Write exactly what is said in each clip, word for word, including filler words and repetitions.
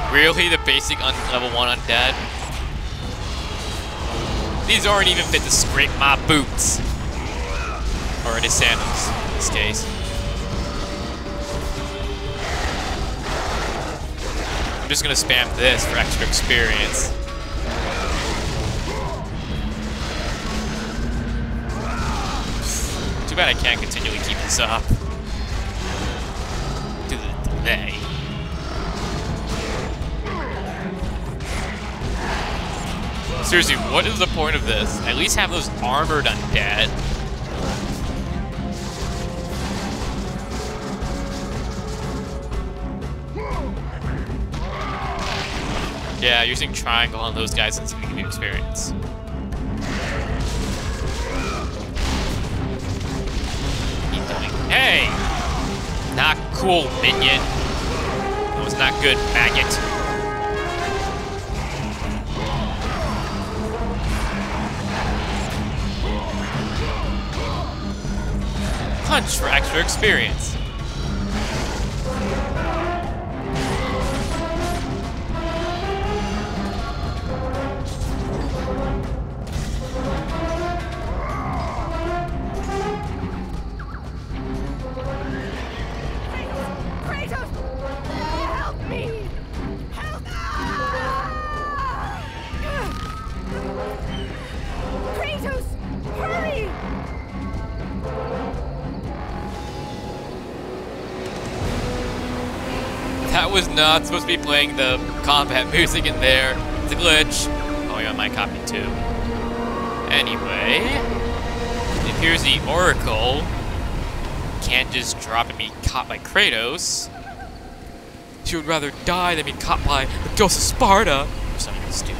Really? The basic un level one undead? These aren't even fit to scrape my boots. Or his sandals, in this case. I'm just gonna spam this for extra experience. Too bad I can't continually keep this up. Do the delay. Seriously, what is the point of this? At least have those armored undead. Yeah, using triangle on those guys is giving you experience. Keep doing. Hey! Not cool, minion. That was not good, maggot. Punch for extra experience. That was not supposed to be playing the combat music in there. It's a glitch. Oh, yeah, my copy too. Anyway, it appears the Oracle can't just drop and be caught by Kratos. She would rather die than be caught by the Ghost of Sparta. Or something stupid.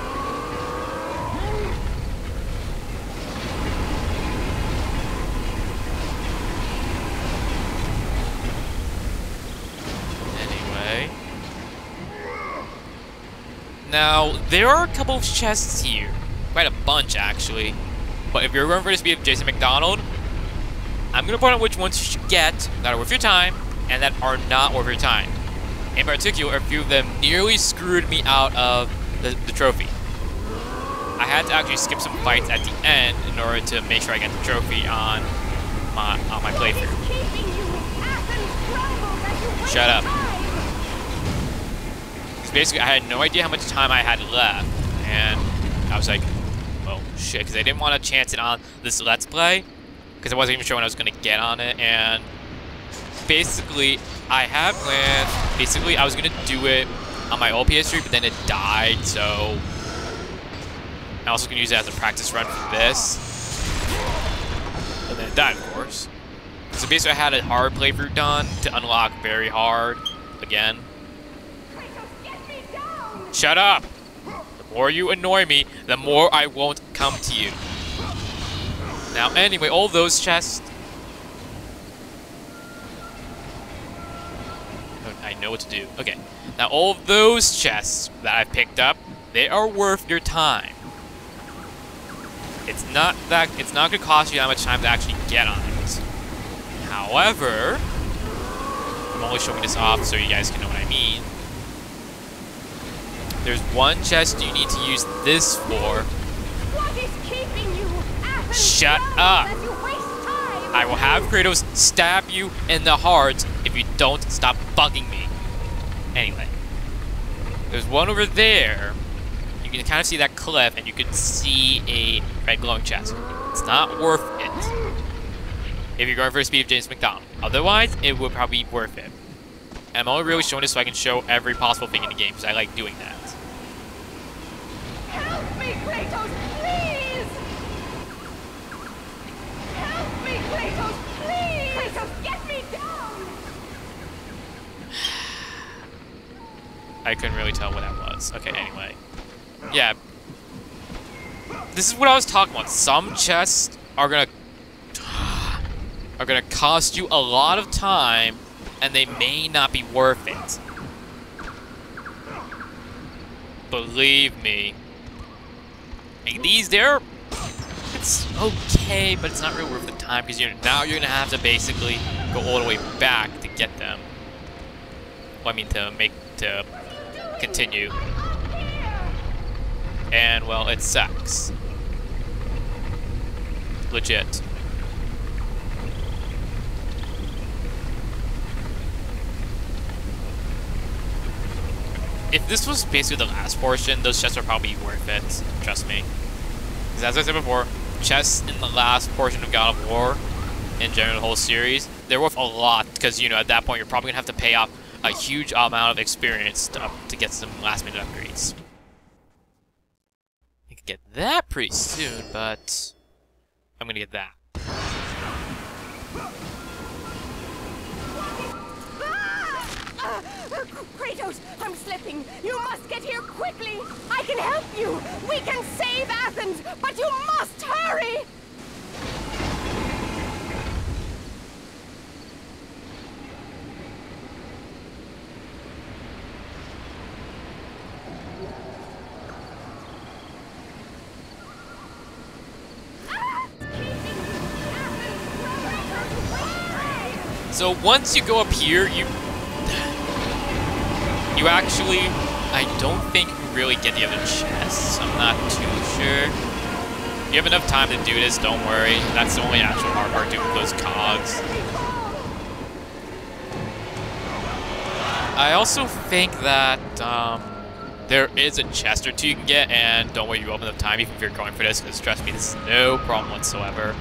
Now, there are a couple of chests here. Quite a bunch, actually. But if you're going for the speed of Jason McDonald, I'm going to point out which ones you should get that are worth your time and that are not worth your time. In particular, a few of them nearly screwed me out of the, the trophy. I had to actually skip some fights at the end in order to make sure I get the trophy on my, on my playthrough. Shut up. Basically, I had no idea how much time I had left, and I was like, oh shit, because I didn't want to chance it on this Let's Play, because I wasn't even sure when I was going to get on it, and basically, I had planned, basically, I was going to do it on my old P S three, but then it died, so I was going to use it as a practice run for this, and then it died, of course. So basically, I had a hard playthrough done to unlock very hard again. Shut up! The more you annoy me, the more I won't come to you. Now, anyway, all those chests... I know what to do. Okay. Now, all of those chests that I've picked up, they are worth your time. It's not that... It's not going to cost you that much time to actually get on it. However... I'm only showing this off so you guys can know what I mean. There's one chest you need to use this for. What is keeping you? Shut up! I will have Kratos stab you in the heart if you don't stop bugging me. Anyway, there's one over there. You can kind of see that cliff, and you can see a red glowing chest. It's not worth it if you're going for the speed of James McDonald. Otherwise, it would probably be worth it. And I'm only really showing this so I can show every possible thing in the game, because I like doing that. Help me, Kratos, please! Help me, Kratos, please! Kratos, get me down! I couldn't really tell what that was. Okay, anyway. Yeah. This is what I was talking about. Some chests are gonna... are gonna cost you a lot of time, and they may not be worth it. Believe me. And these, they're... It's okay, but it's not really worth the time, because you're now you're gonna have to basically go all the way back to get them. Well, I mean, to make... to continue. And, well, it sucks. Legit. If this was basically the last portion, those chests are probably worth it. Trust me. Because as I said before, chests in the last portion of God of War, in general the whole series, they're worth a lot. Because, you know, at that point, you're probably going to have to pay off a huge amount of experience to, up, to get some last minute upgrades. You could get that pretty soon, but I'm going to get that. Kratos, I'm slipping. You must get here quickly. I can help you. We can save Athens, but you must hurry. So once you go up here, you you actually, I don't think you really get the other chests. I'm not too sure. You have enough time to do this, don't worry. That's the only actual hard part, doing those cogs. I also think that um, there is a chest or two you can get, and don't worry, you have enough time even if you're going for this, because trust me, this is no problem whatsoever.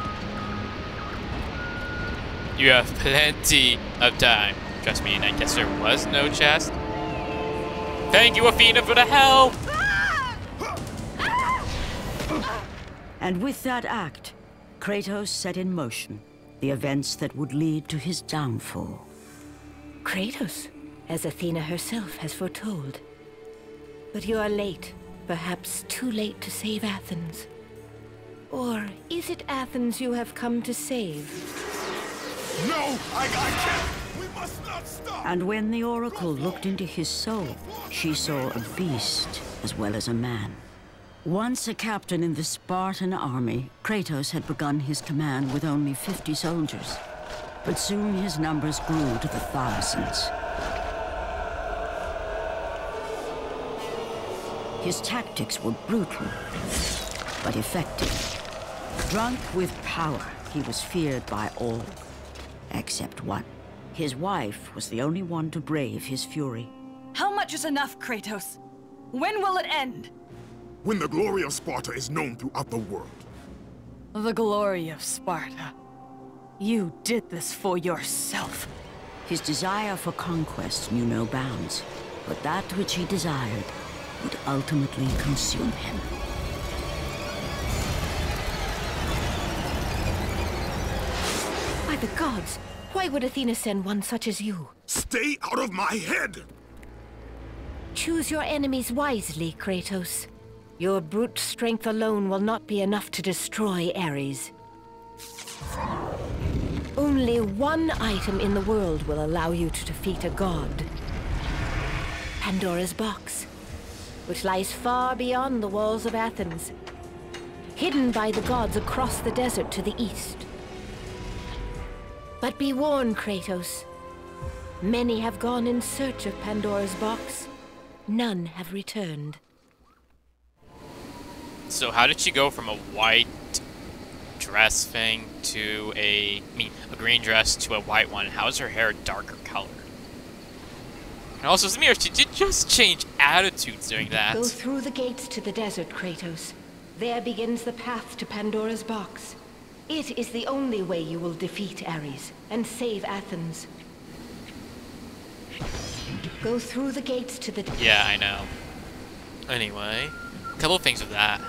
You have plenty of time. Trust me, and I guess there was no chest. Thank you, Athena, for the help! And with that act, Kratos set in motion the events that would lead to his downfall. Kratos, as Athena herself has foretold. But you are late, perhaps too late to save Athens. Or is it Athens you have come to save? No, I, I can't. We must not stop. And when the Oracle looked into his soul, she saw a beast as well as a man. Once a captain in the Spartan army, Kratos had begun his command with only fifty soldiers. But soon his numbers grew to the thousands. His tactics were brutal, but effective. Drunk with power, he was feared by all. Except one. His wife was the only one to brave his fury. How much is enough, Kratos? When will it end? When the glory of Sparta is known throughout the world. The glory of Sparta. You did this for yourself. His desire for conquest knew no bounds, but that which he desired would ultimately consume him. By the gods, why would Athena send one such as you? Stay out of my head! Choose your enemies wisely, Kratos. Your brute strength alone will not be enough to destroy Ares. Only one item in the world will allow you to defeat a god. Pandora's box, which lies far beyond the walls of Athens, hidden by the gods across the desert to the east. But be warned, Kratos. Many have gone in search of Pandora's box. None have returned. So how did she go from a white dress thing to a, I mean, a green dress to a white one? How is her hair a darker color? And also, Samir, she did just change attitudes doing that. Go through the gates to the desert, Kratos. There begins the path to Pandora's box. It is the only way you will defeat Ares and save Athens. Go through the gates to the... Yeah, I know. Anyway, a couple of things with that.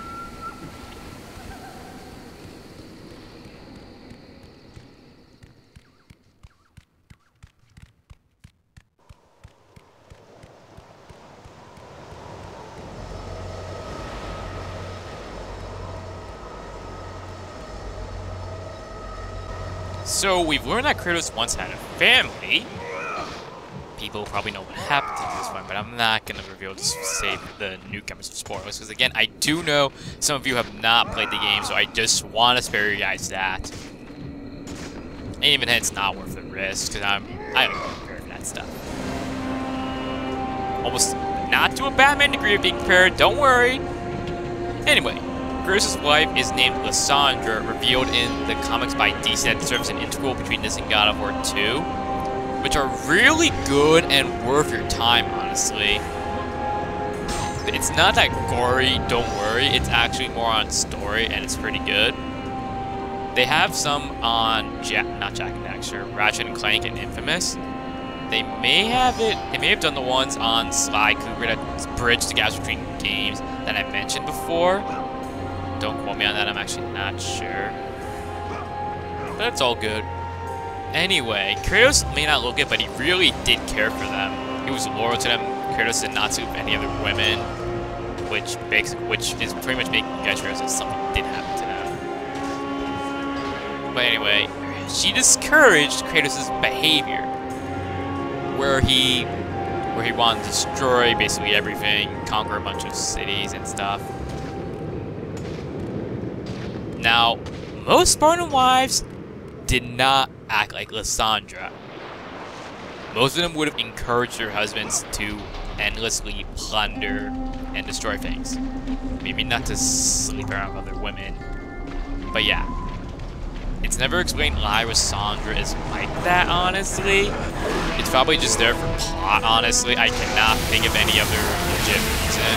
So we've learned that Kratos once had a family. People probably know what happened to this one, but I'm not going to reveal to save the newcomers of spoilers. Because again, I do know some of you have not played the game, so I just want to spare you guys that. And even then, it's not worth the risk, because I'm I don't care for that stuff. Almost not to a Batman degree of being prepared, don't worry. Anyway, Kratos' wife is named Lysandra, revealed in the comics by D C that serves an integral between this and God of War two, which are really good and worth your time, honestly. It's not that gory, don't worry, it's actually more on story, and it's pretty good. They have some on, Jack, not Jak and Daxter, Ratchet and Clank and Infamous. They may have it, they may have done the ones on Sly Cooper that bridge the gaps between games that I mentioned before. Don't quote me on that, I'm actually not sure. But it's all good. Anyway, Kratos may not look it, but he really did care for them. He was loyal to them. Kratos did not sleep with any other women, which makes, which is pretty much making you guys realize that something did happen to them. But anyway, she discouraged Kratos' behavior, where he, where he wanted to destroy basically everything, conquer a bunch of cities and stuff. Now, most Spartan wives did not act like Lysandra. Most of them would have encouraged their husbands to endlessly plunder and destroy things. Maybe not to sleep around with other women. But yeah. It's never explained why Lysandra is like that, honestly. It's probably just there for plot, honestly. I cannot think of any other legit reason.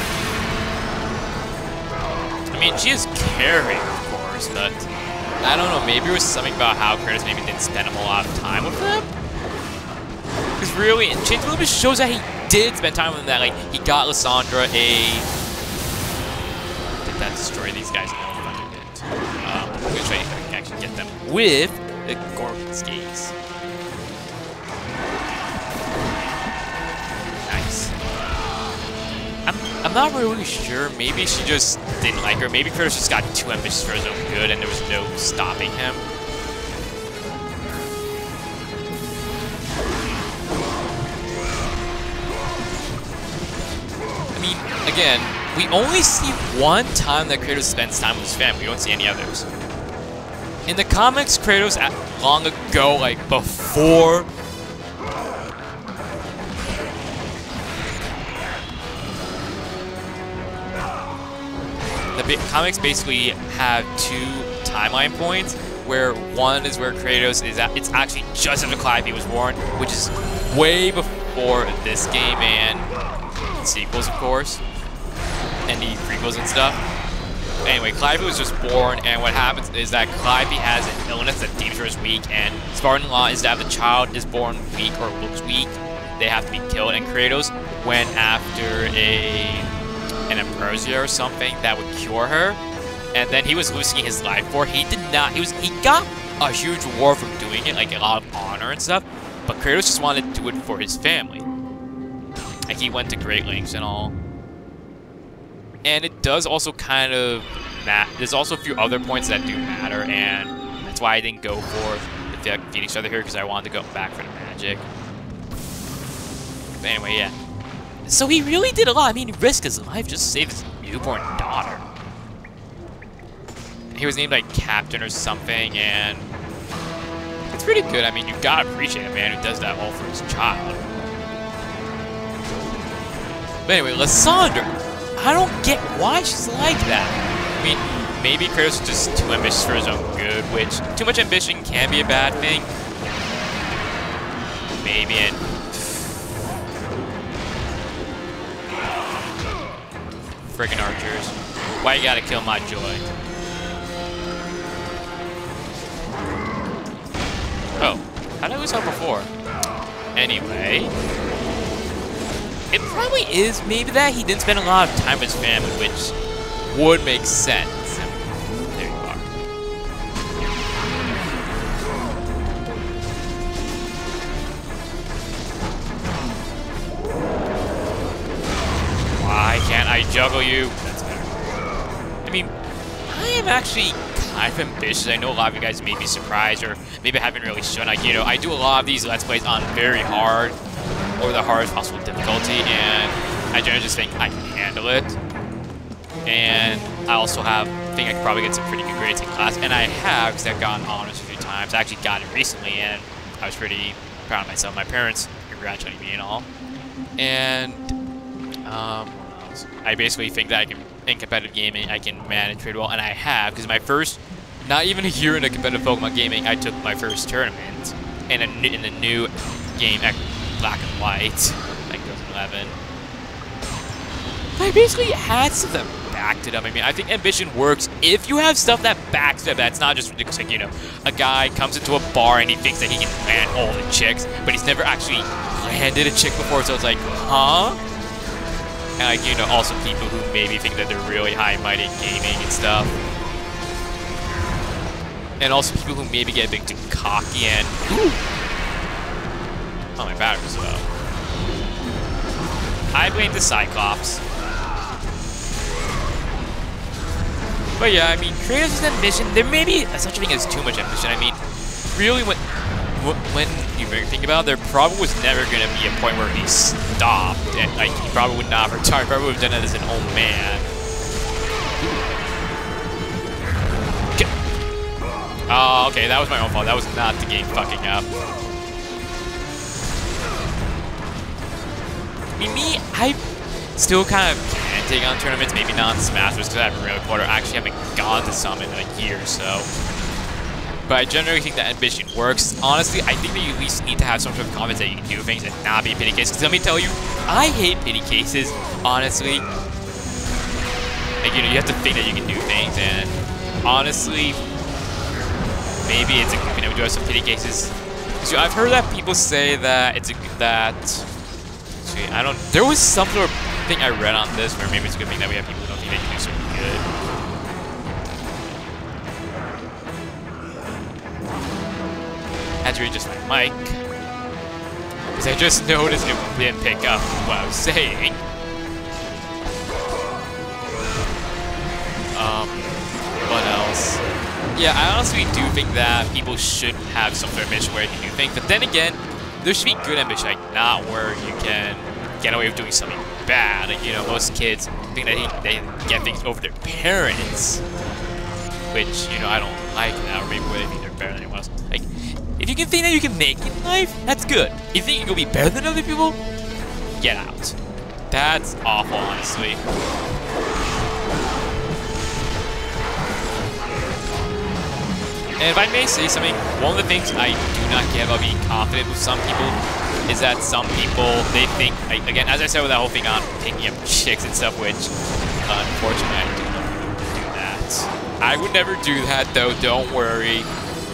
I mean, she is caring, of course, but I don't know, maybe it was something about how Kratos maybe didn't spend a whole lot of time with them? Because really, and Chains of Olympus shows that he did spend time with them, that like, he got Lysandra a... Did that destroy these guys? No, Thunder didn't. Um, I'm going to show you if I can actually get them with the Gorgon Skates. Nice. I'm, I'm not really sure, maybe she just didn't like her, maybe Kratos just got too ambitious for his own good and there was no stopping him. I mean, again, we only see one time that Kratos spends time with his family. We don't see any others. In the comics, Kratos, at long ago, like before... The comics basically have two timeline points, where one is where Kratos is at, it's actually just after Calliope was born, which is way before this game and sequels, of course, and the prequels and stuff. Anyway, Calliope was just born, and what happens is that Calliope has an illness that deems her as weak, and Spartan law is that if the child is born weak or looks weak, they have to be killed, and Kratos went after a... an Ambrosia or something that would cure her, and then he was losing his life for. He did not. He was. He got a huge reward from doing it, like a lot of honor and stuff. But Kratos just wanted to do it for his family. Like he went to great lengths and all. And it does also kind of matter. There's also a few other points that do matter, and that's why I didn't go for the Phoenix Feather here, because I wanted to go back for the magic. But anyway, yeah. So he really did a lot. I mean, he risked his life just to save his newborn daughter. He was named like Captain or something, and it's pretty good. I mean, you gotta appreciate a man who does that all for his child. But anyway, Lysandra, I don't get why she's like that. I mean, maybe Kratos is just too ambitious for his own good, which too much ambition can be a bad thing. Maybe it. Friggin' archers. Why you gotta kill my joy? Oh, how did I lose health before? Anyway. It probably is maybe that he didn't spend a lot of time with his family, which would make sense. There you are. Why can't I juggle you? That's better. I mean, I am actually kind of ambitious. I know a lot of you guys may be surprised, or maybe I haven't really shown. Like, you know, I do a lot of these Let's Plays on very hard, or the hardest possible difficulty, and I generally just think I can handle it. And I also have, think I could probably get some pretty good grades in class, and I have, because I've gotten honors a few times. I actually got it recently, and I was pretty proud of myself. My parents congratulated me and all. And, Um, what else? I basically think that I can, in competitive gaming, I can manage pretty well, and I have, because my first, not even a year into competitive Pokemon gaming, I took my first tournament in a in the new game, Black and White, like twenty eleven. I basically had stuff that backed it up. I mean, I think ambition works if you have stuff that backs it up. That's not just ridiculous. Like, you know, a guy comes into a bar and he thinks that he can land all the chicks, but he's never actually landed a chick before, so it's like, huh? And like, you know, also people who maybe think that they're really high and mighty in gaming and stuff. And also people who maybe get a bit too cocky and... Oh, my battery's low. I blame the Cyclops. But yeah, I mean, Kratos' ambition, there may be such a thing as too much ambition. I mean, really, when when you think about it, there probably was never going to be a point where he stopped. And, like, he probably would not have retired. Probably would have done it as an old man. Okay. Oh, okay, that was my own fault. That was not the game fucking up. I mean, me, I still kind of can take on tournaments, maybe not in Smash Bros. Because I haven't really played or actually haven't gone to some in a year or so. But I generally think that ambition works. Honestly, I think that you at least need to have some sort of confidence that you can do things and not be pity cases. Because let me tell you, I hate pity cases, honestly. Like, you know, you have to think that you can do things, and honestly, maybe it's a good thing that we do have some pity cases. Because I've heard that people say that it's a that. See, I don't. There was some sort of thing I read on this where maybe it's a good thing that we have people who don't think they can do something good. I had to readjust my mic because I just noticed it didn't pick up what I was saying. Um, what else? Yeah, I honestly do think that people should have some sort of ambition where they can do things, but then again, there should be good ambition, like not where you can get away with doing something bad. Like, you know, most kids think that they can get things over their parents, which, you know, I don't like that, or maybe they think they're better than anyone else. Like, if you can think that you can make it in life, that's good. If you think you can be better than other people, get out. That's awful, honestly. And if I may say something, one of the things I do not get about being confident with some people is that some people, they think, like, again, as I said with that whole thing on picking up chicks and stuff, which, unfortunately, I do not do that. I would never do that, though, don't worry.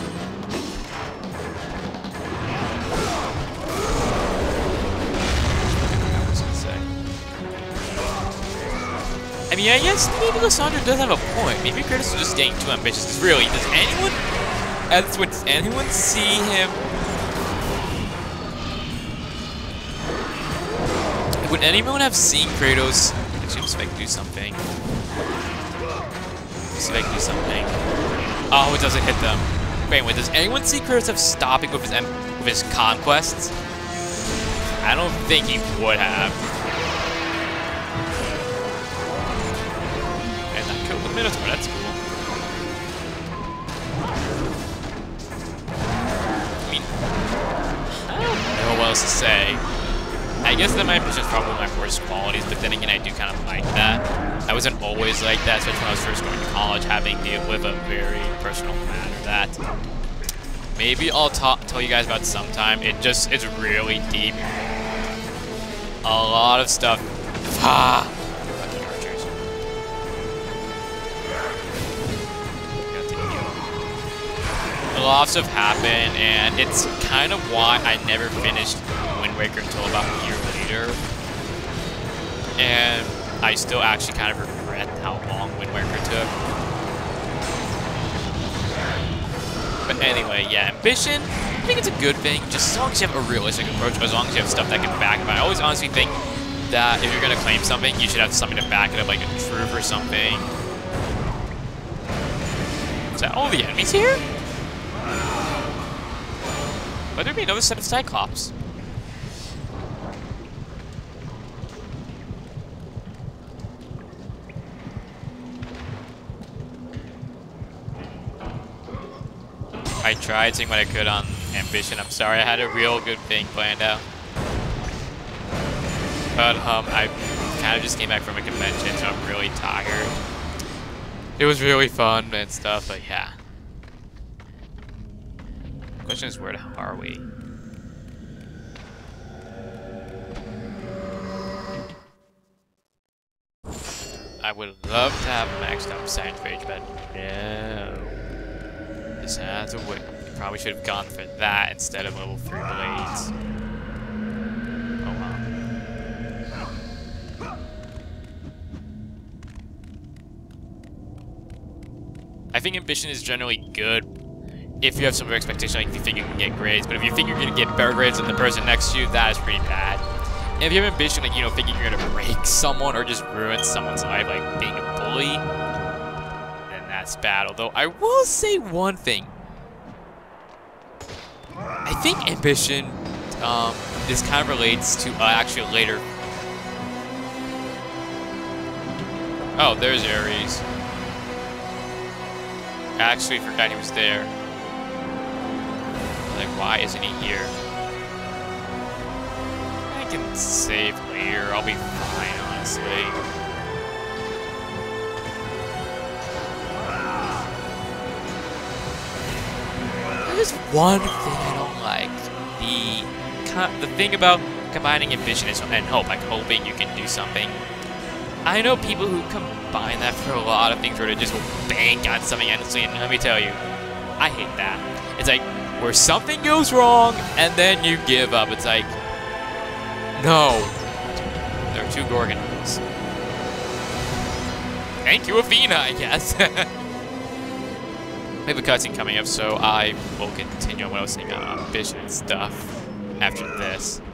I mean, I guess maybe Lysandra does have a point. Maybe Kratos is just getting too ambitious. Because really, does anyone, as would anyone see him? Would anyone have seen Kratos? Actually, let's see if I can do something. Let's see if I can do something. Oh, it doesn't hit them. Wait, wait. Does anyone see Kratos stopping with his with his conquests? I don't think he would have. Minotaur, that's cool. I mean, I don't know what else to say. I guess that my ambition is probably my worst qualities, but then again, I do kind of like that. I wasn't always like that, especially when I was first going to college, having to deal with a very personal matter that maybe I'll talk, tell you guys about sometime. It just, it's really deep. A lot of stuff. Ah! A lot of stuff happened, and it's kind of why I never finished Wind Waker until about a year later. And I still actually kind of regret how long Wind Waker took. But anyway, yeah, ambition, I think it's a good thing, just as long as you have a realistic approach, as long as you have stuff that can back it up. I always honestly think that if you're going to claim something, you should have something to back it up, like a truth or something. Is that all the enemies here? But there'd be another set of Cyclops. I tried seeing what I could on ambition. I'm sorry, I had a real good thing planned out. But um, I kind of just came back from a convention, so I'm really tired. It was really fun and stuff, but yeah. Question is, where are we? I would love to have a maxed out science page, but no. Just have to wait. Probably should have gone for that instead of level three blades. Oh wow. I think ambition is generally good if you have some expectation, like if you think you can get grades, but if you think you're gonna get better grades than the person next to you, that is pretty bad. And if you have ambition, like, you know, thinking you're gonna break someone or just ruin someone's life, like being a bully, then that's bad. Although I will say one thing. I think ambition, um, this kind of relates to uh, actually later. Oh, there's Ares. I actually forgot he was there. Like, why isn't he here? I can save later. I'll be fine, honestly. There's one thing I don't like. The the thing about combining ambition is, and hope, like hoping you can do something. I know people who combine that for a lot of things where they just bank on something endlessly, and let me tell you, I hate that. It's like, where something goes wrong, and then you give up. It's like, no. There are two Gorgons. Thank you, Athena, I guess. We have a cutscene coming up, so I will continue on what I was saying on ambition and stuff after this.